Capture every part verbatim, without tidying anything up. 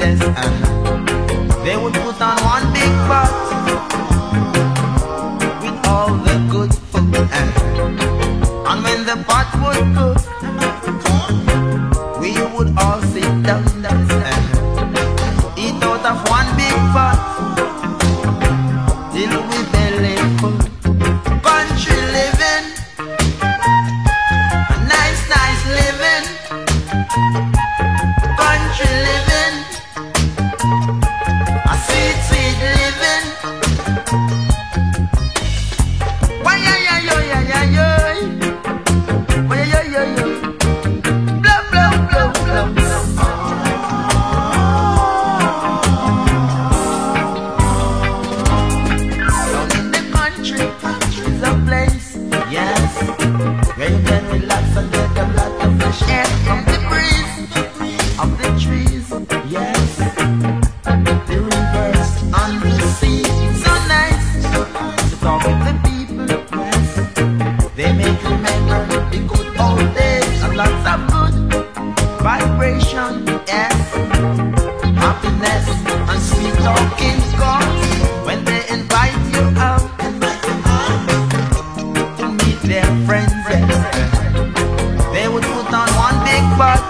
princess, uh, they would put on one big pot with all the good food, uh, and when the pot would cook, we would all sit down, uh, eat out of one big pot till we belly full. Country living, nice, nice living. Country living, a sweet, sweet living. Why, yeah, yeah, yo, yeah, yeah, yo. Why, yeah, yeah, yo, yo. Blow, blow, blow, blow, blow. Down in the country, country's a place, yes, where you can relax and get a lot of fresh air from the breeze of the trees, yes, the rivers and the sea. So nice to talk with the people, yes, they make you remember the good old days and lots of good vibration, yes, happiness and sweet talking comes when they invite you out to meet their friends, yes. They would put on one big pot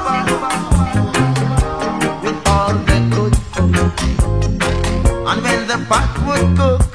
with all the good food, and when the pot would cook,